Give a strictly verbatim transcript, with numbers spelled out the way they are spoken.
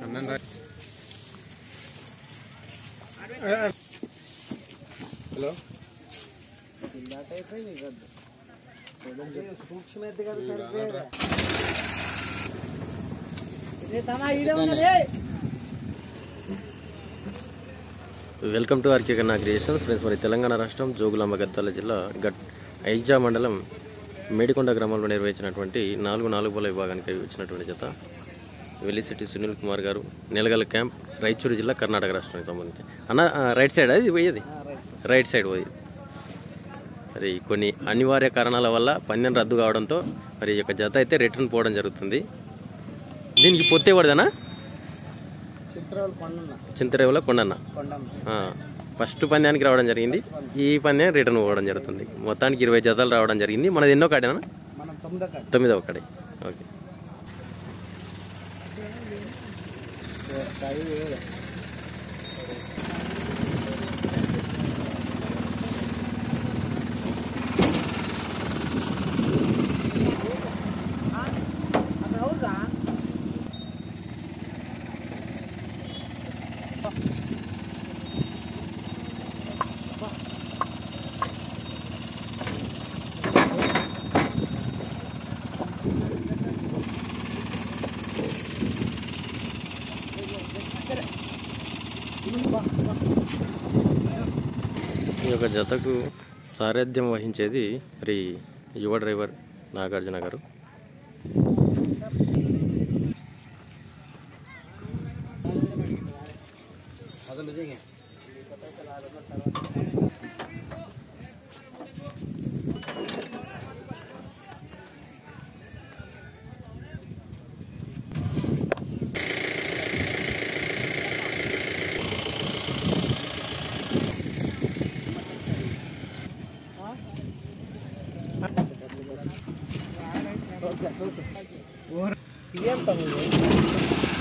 Hello welcome to RK Kanna creations friends. మరి తెలంగాణ రాష్ట్రం జోగులాంబ గద్వాల జిల్లా గట్ ఐజా మండలం మేడికొండ గ్రామంలో నిర్వహించినటువంటి నాలుగు నాలుగు బాల విభాగానికి వచ్చినటువంటి జత వెల్లిశెట్టి సునీల్ కుమార్ గారు, నెలగల క్యాంప్, రాయచూరు జిల్లా, కర్ణాటక రాష్ట్రానికి సంబంధించి. అన్న రైట్ సైడ్ అది పోయేది, రైట్ సైడ్ పోయేది. మరి కొన్ని అనివార్య కారణాల వల్ల పందెం రద్దు కావడంతో మరి ఈ యొక్క జత అయితే రిటర్న్ పోవడం జరుగుతుంది. దీనికి పొత్తే పడదనా చింతరేవుల కొండన్న ఫస్ట్ పందానికి రావడం జరిగింది. ఈ పందెం రిటర్న్ పోవడం జరుగుతుంది. మొత్తానికి ఇరవై జతలు రావడం జరిగింది. మనది ఎన్నో కాడేనా? తొమ్మిదవ కాడే. ఓకే. ఈ యొక్క జతకు సారథ్యం వహించేది మరి యువ డ్రైవర్ నాగార్జున గారు. और